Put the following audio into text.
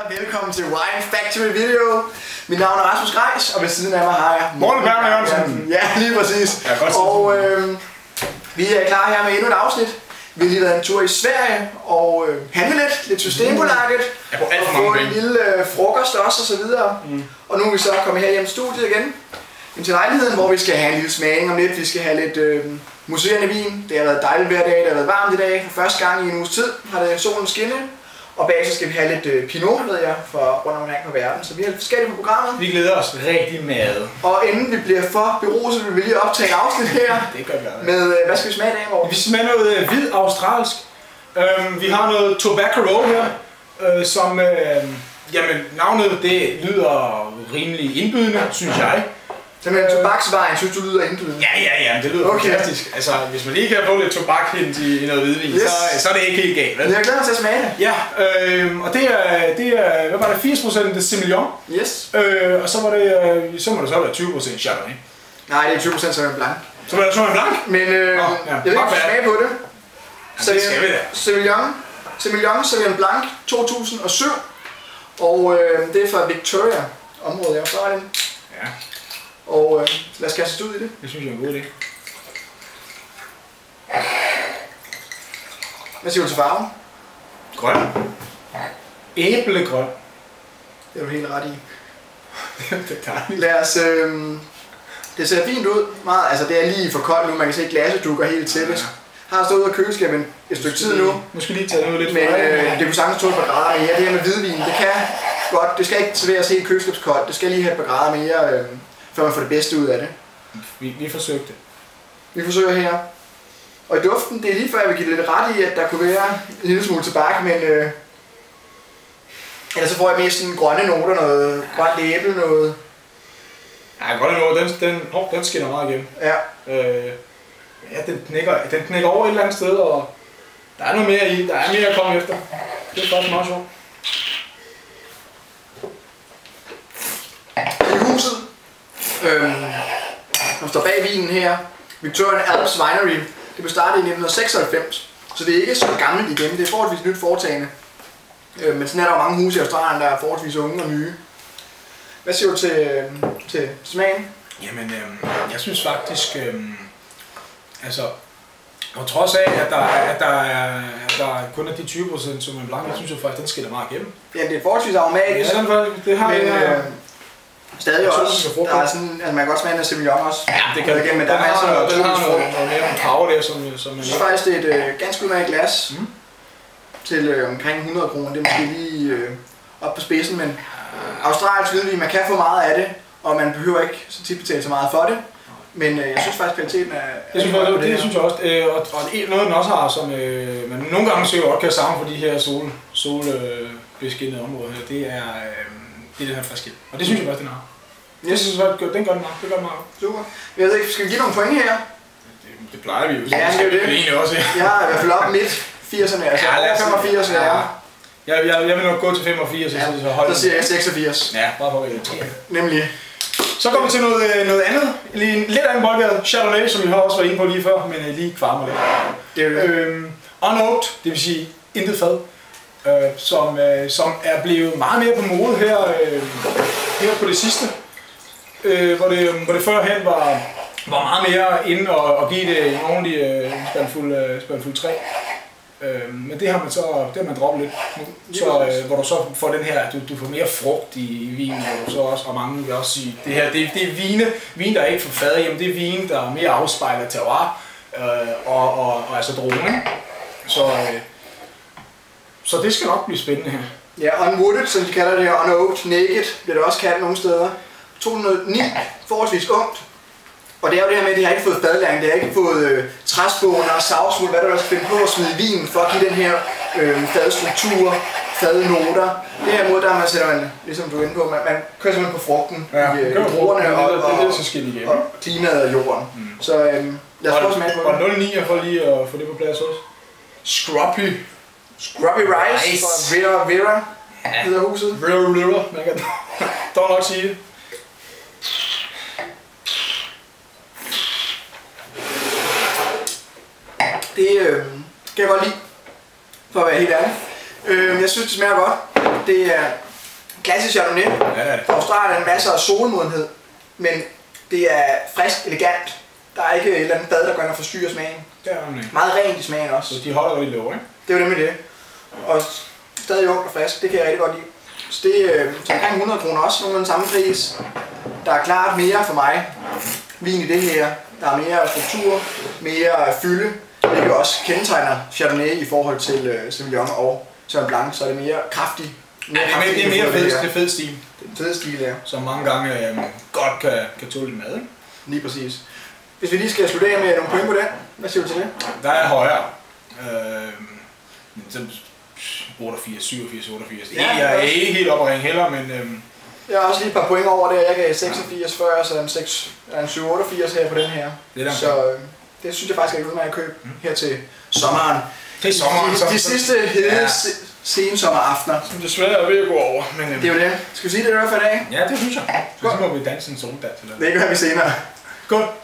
Velkommen til Wine Factory Video. Mit navn er Rasmus Greis, og ved siden af mig har jeg Morten Berner Jørgensen. Ja, lige præcis. Ja, godt og vi er klar her med endnu et afsnit. Vi har lige været en tur i Sverige og handle lidt Systembolaget. Og få en lille frokost også og så videre. Og nu er vi så kommet her hjem til studiet igen. Til lejligheden, hvor vi skal have en lille smagning om lidt. Vi skal have lidt museerende vin. Det har været dejligt hver dag, det har været varmt i dag. For første gang i en uges tid har det solen skinnet. Og bag så skal vi have lidt Pinot, ved jeg, for rundt omkring på verden. Så vi har forskellige på programmet. Vi glæder os rigtig meget. Og inden vi bliver for beruset, vil vi lige optage et afsnit her. Det gør vi. Med, hvad skal vi smage i dag, Morten? Vi smager noget hvid australsk. Vi har noget Tobacco Roll her, som, jamen navnet det lyder rimelig indbydende, synes jeg. Simpelthen tobaksvejen, synes du lyder indbydende? Ja, det lyder fantastisk. Altså, hvis man lige kan få lidt tobakhint i noget hvidvin, så er det ikke helt galt, vel? Jeg glæder mig til at smage det. Ja, og det er, hvad var det, 80% de Semillon. Yes. Og så må det så være 20% Chardonnay. Nej, det er 20% Sauvignon Blanc. Så var det Sauvignon Blanc? Men jeg vil ikke smage på det. Så det skal vi da. Sauvignon Blanc 2007. Og det er fra Victoria området i Australien. Ja. Og lad os kaste ud i det. Det synes jeg er en god idé. Hvad siger du til farven? Grøn. Æblegrøn. Det er du helt ret i. Det er dejligt. Lad os... det ser fint ud. Meget, altså det er lige for koldt nu. Man kan se glasset dukker helt til det. Har stået ud af køleskabet et stykke tid nu. Måske lige tage noget lidt. Men det kunne sagtens tåle et par grader mere. Det her med hvidvin, det kan godt. Det skal ikke serveres helt køleskabskoldt. Det skal lige have et par grader mere, før man får det bedste ud af det. Vi forsøgte. Vi forsøger her. Og i duften, det er lige før jeg vil give lidt ret i, at der kunne være en lille smule tobak, men ellers så får jeg mest sådan grønne noter, noget grønt æble, noget. Ja, grønne noter, den skinner meget igennem. Ja. Ja, den knækker over et eller andet sted, og der er noget mere i, der er mere at komme efter. Det er faktisk meget sjovt. I huset, som står bag vinen her, Victorian Alps Winery, det blev startet i 1996, så det er ikke så gammelt igen, det er forholdsvis nyt foretagende. Men sådan er der jo mange huse i Australien, der er forholdsvis unge og nye. Hvad siger du til smagen? Jamen, jeg synes faktisk, altså, på trods af, at der kun er de 20% som en blank, jeg synes jo faktisk, den skiller meget igennem. Ja, det er forholdsvis aromatisk, ja, det har men stadig også, der er sådan, altså man kan godt smage en Semillon også. Ja, det kan igen, men der er masser af noget mere power der, som man... Jeg synes faktisk, det er et ganske udmærket glas til omkring 100 kroner. Det er måske lige op på spidsen, men australsk hvidvin, man kan få meget af det, og man behøver ikke så tit betale så meget for det. Men jeg synes faktisk, kvaliteten er... Det synes jeg også, og noget den også har, som man nogle gange så godt kan savne for de her solbeskinnede områder her, det er den her friskhed. Og det synes jeg faktisk, den har. Jeg synes, den gør den meget. Det gør den meget. Super. Jeg ved ikke, skal vi give nogle point her? Det plejer vi jo. Ja, det er det. Det er egentlig også. Jeg har i hvert fald op midt 80'erne, altså over 85, så jeg vil nok gå til 85, så siger jeg 86. Ja, bare for at nemlig. Så går vi til noget andet. Lidt anden boldgade. Chardonnay, som vi har også været inde på lige før, men lige kvarmer lidt. Det er unoaked, det vil sige intet fad. Som er blevet meget mere på mode her på det sidste. Hvor det førhen var meget mere inde og give det en ordentlig spandfuld træ. Men det har man droppet lidt nu, så, hvor du så får den her, du får mere frugt i vinen, hvor du så også, og mange vil også sige, det her, det er vin, der er ikke for fad, jamen det er vin, der mere afspejler terroir, og altså druerne. Så det skal nok blive spændende her. Ja, unwooded, som de kalder det her, unoaked, naked, bliver det også kaldt nogle steder. 2009, forholdsvis ungt. Og det er jo det her med, at de har ikke fået fadlæring, de har ikke fået træsbogen og savsmuld, hvad der også finde på at smide i vinen for at give den her fadstruktur, fadnoter. Det her måde, der man sætter, ligesom du er inde på, man kører simpelthen på frugten i druerne og klimaet af jorden. Så lad os prøve at smage på det. Og 0,9 for lige at få det på plads også. Scruppy Rice fra Vera hedder huset. Vera, man kan dog nok sige det. Det kan jeg godt lide, for at være helt ærlig. Jeg synes, det smager godt. Det er Klassisk Chardonnay. Ja, Fra Australien masser af solmodenhed, men det er frisk, elegant. Der er ikke et eller andet bad, der går ind og forstyrrer smagen. Det er nemlig. Meget rent i smagen også. Så de holder rigtig lov, ikke? Det er jo nemlig det. Og stadig ungt og frisk, det kan jeg rigtig godt lide. Så det er omkring 100 kroner også, nogle af den samme pris. Der er klart mere for mig vin i det her. Der er mere struktur, mere fylde, hvilket også kendetegner Chardonnay i forhold til Sauvignon og Sauvignon Blanc, så er det mere kraftigt. Det er mere fed stil. Det er fed stil, ja. Som mange gange godt kan tåle lidt mad, ikke? Lige præcis. Hvis vi lige skal slutte af med nogle point på den, hvad siger du til det? Der er højere. 88, 87, 88. Ja, jeg er ikke helt oppe at ringe heller, men... Jeg har også lige et par point over det. Jeg gav 86 før, så er en 788 her på den her. Så det synes jeg faktisk er et udmærket køb her til sommeren. Til sommeren. De sidste hede sensommeraftener. Som desværre er ved at gå over. Men, det er jo det. Skal vi sige det i hvert fald i dag? Ja, det synes jeg. Så må vi danse en soldat. Det gør vi senere. Godt.